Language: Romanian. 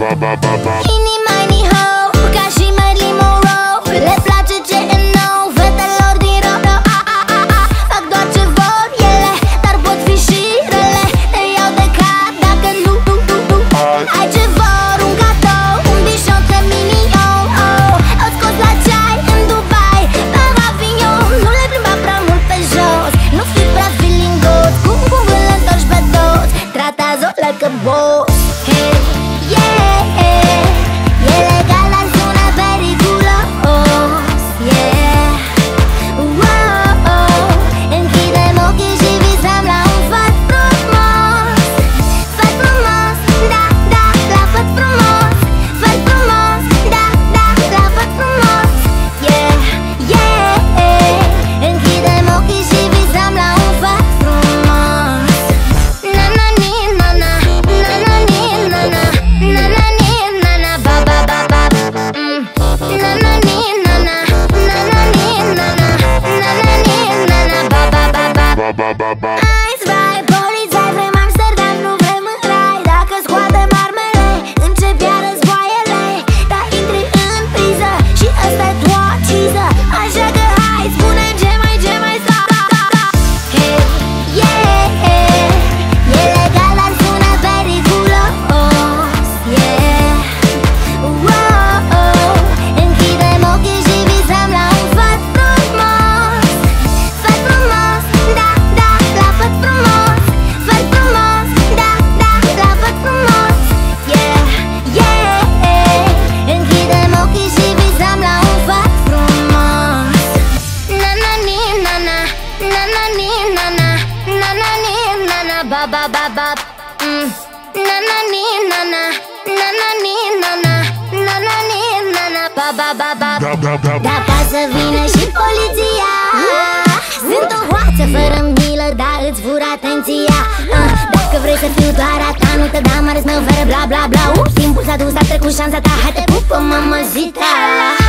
Ini mai ni ho, ca și Marilyn Monroe. Le place ce e nou, fetelor din ro. Fac doar ce vor ele, dar pot fi și rele. Te iau de cap dacă nu ai ce vor, un cadou, un bișon de minion. Au scos la ceai în Dubai, la Avignon. Nu le plimba prea mult pe jos, nu fi prea filingos. Cum îl întorci pe toți, tratează-o like a boss. Hey, yeah, e legal, dar sună periculos. Yeah, wow, închidem ochii și visăm la un făt frumos. Făt frumos, da, da, la făt frumos. Făt frumos, da, da, la făt frumos. Yeah, yeah, închidem ochii și visăm la un făt frumos. Na na ni na na, na na ni na na, na na ni na na, ba ba ba ba. Na na ni na na, na na ni na na, na na ni na na, ba ba ba. Ice vibe, polițai, vrem Amsterdam, nu vrem în rai. Dacă scoatem armele, încep iar războaiele. Dar intri în priză și ăsta-i doar ciză. Așa că hai, spune ce mai stop. Hey, yeah, e legal, dar sună periculos. Yeah, wow, închidem ochii și visăm la un făt frumos. Făt frumos, da, da, la făt frumos. Făt frumos, da, da, la făt frumos. Yeah, yeah, închidem ochii și visăm la un făt frumos. Na na ni na na, na na ni na na, na na ni na na, ba ba ba ba. Na na ni na na, na na ni na na, na na ni na na, ba ba ba ba. Dacă să vină și poliția, sunt o hoață fără milă, dar îți fur atenția. Dacă vrei să fiu doar a ta, nu te da mare, mă fără bla bla bla. Timpul s-a dus, a trecut șansa ta, hai te pupă, mamăzita.